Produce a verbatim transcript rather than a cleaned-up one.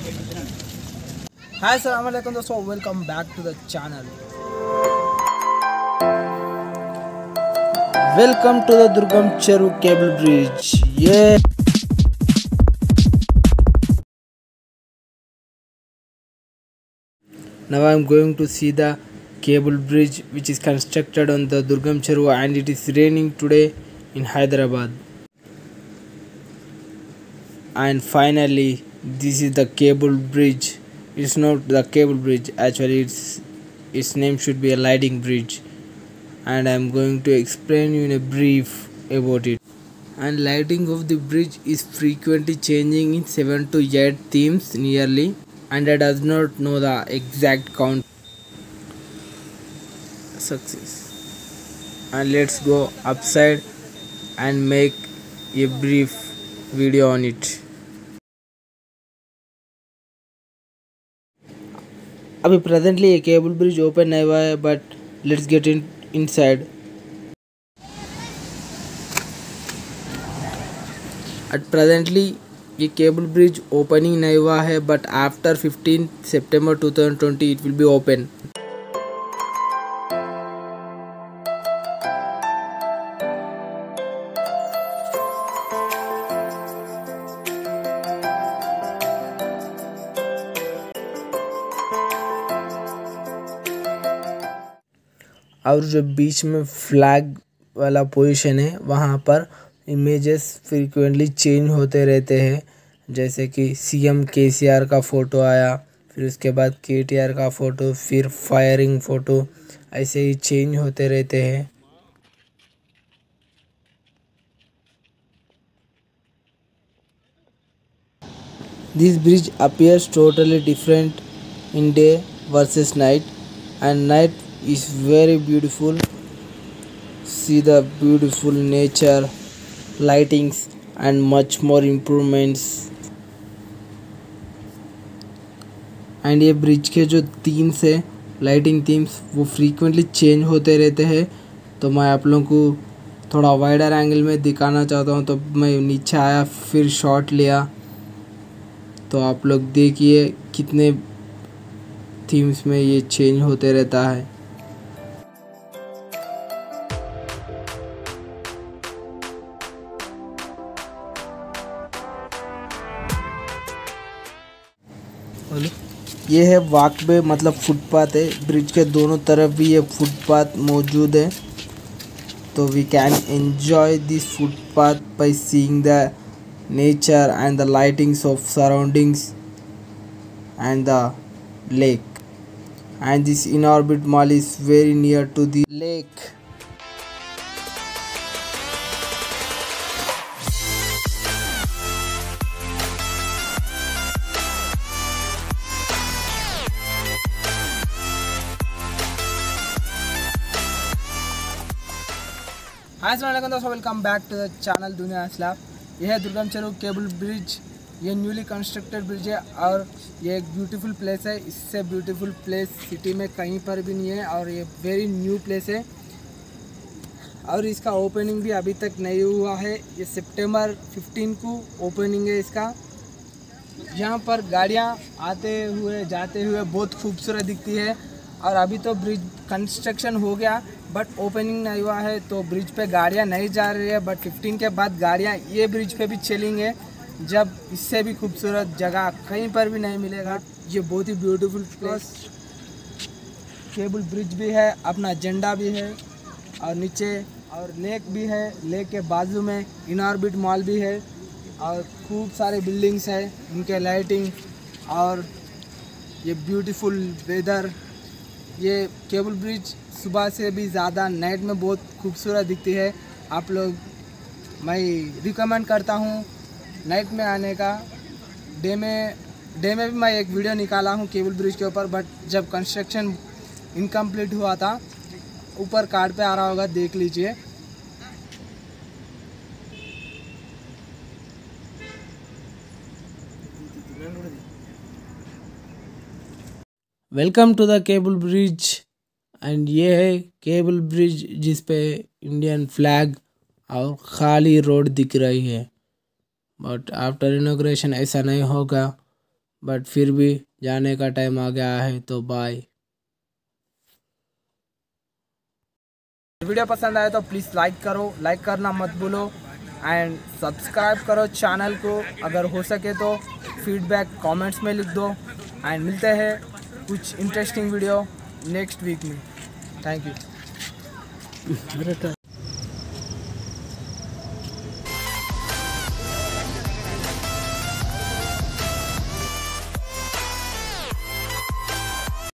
हाय अस्सलाम वालेकुम दोस्तों, welcome back to the channel. Welcome to the Durgam Cheru cable bridge. ये now I am going to see the cable bridge which is constructed on the Durgam Cheru, and it is raining today in Hyderabad. And finally, this is the cable bridge. It's not the cable bridge, actually it's its name should be a lighting bridge, and I am going to explain you in a brief about it. And lighting of the bridge is frequently changing in seven to eight themes nearly, and I does not know the exact count. Success. And let's go upside and make a brief video on it. अभी presently ये cable bridge open नहीं हुआ है, but let's get in inside. At presently ये cable bridge opening नहीं हुआ है, but after fifteen September two thousand twenty it will be open. और जो बीच में फ्लैग वाला पोजीशन है वहाँ पर इमेजेस फ्रीक्वेंटली चेंज होते रहते हैं, जैसे कि सीएम केसीआर का फ़ोटो आया, फिर उसके बाद केटीआर का फ़ोटो, फिर फायरिंग फ़ोटो, ऐसे ही चेंज होते रहते हैं. This bridge appears totally different in day versus night, and night is very beautiful. See the beautiful nature, lightings and much more improvements. and ये ब्रिज के जो थीम्स है, लाइटिंग थीम्स, वो frequently change होते रहते हैं. तो मैं आप लोगों को थोड़ा वाइडर एंगल में दिखाना चाहता हूँ, तो मैं नीचे आया, फिर शॉट लिया. तो आप लोग देखिए कितने थीम्स में ये चेंज होते रहता है. ये है वॉकवे, मतलब फुटपाथ है. ब्रिज के दोनों तरफ भी ये फुटपाथ मौजूद है, तो we can enjoy this footpath by seeing the nature and the lightings of surroundings and the lake. And this in orbit mall is very near to the lake. Hi अस्सलाम वालेकुम दोस्तों, welcome back to the channel दुनिया असलाफ. यह है Durgam Cheru cable bridge. ये newly constructed bridge है और ये एक ब्यूटीफुल प्लेस है. इससे ब्यूटीफुल प्लेस सिटी में कहीं पर भी नहीं है, और ये वेरी न्यू प्लेस है. और इसका ओपनिंग भी अभी तक नहीं हुआ है. ये सितंबर फिफ्टीन को ओपनिंग है इसका. यहाँ पर गाड़ियाँ आते हुए जाते हुए बहुत खूबसूरत दिखती है. और अभी तो ब्रिज कंस्ट्रक्शन हो गया, बट ओपनिंग नहीं हुआ है, तो ब्रिज पे गाड़ियाँ नहीं जा रही है. बट फिफ्टीन के बाद गाड़ियाँ ये ब्रिज पे भी चलेंगे, जब इससे भी खूबसूरत जगह कहीं पर भी नहीं मिलेगा. ये बहुत ही ब्यूटीफुल प्लेस. केबल ब्रिज भी है, अपना झंडा भी है, और नीचे और लेक भी है. लेक के बाजू में इन ऑर्बिट मॉल भी है, और खूब सारे बिल्डिंग्स है, उनके लाइटिंग और ये ब्यूटीफुल वेदर. ये केबल ब्रिज सुबह से भी ज़्यादा नाइट में बहुत खूबसूरत दिखती है. आप लोग, मैं रिकमेंड करता हूँ नाइट में आने का. डे में डे में भी मैं एक वीडियो निकाला हूँ केबल ब्रिज के ऊपर, बट जब कंस्ट्रक्शन इनकम्प्लीट हुआ था, ऊपर कार्ड पे आ रहा होगा, देख लीजिए. Welcome to the cable bridge. And ये है केबल ब्रिज जिस पे इंडियन फ्लैग और खाली रोड दिख रही है. बट आफ्टर इनॉग्रेशन ऐसा नहीं होगा. बट फिर भी जाने का टाइम आ गया है, तो बाय। वीडियो पसंद आए तो प्लीज़ लाइक करो, लाइक करना मत भूलो एंड सब्सक्राइब करो चैनल को। अगर हो सके तो फीडबैक कमेंट्स में लिख दो एंड मिलते हैं कुछ इंटरेस्टिंग वीडियो नेक्स्ट वीक में। Thank you.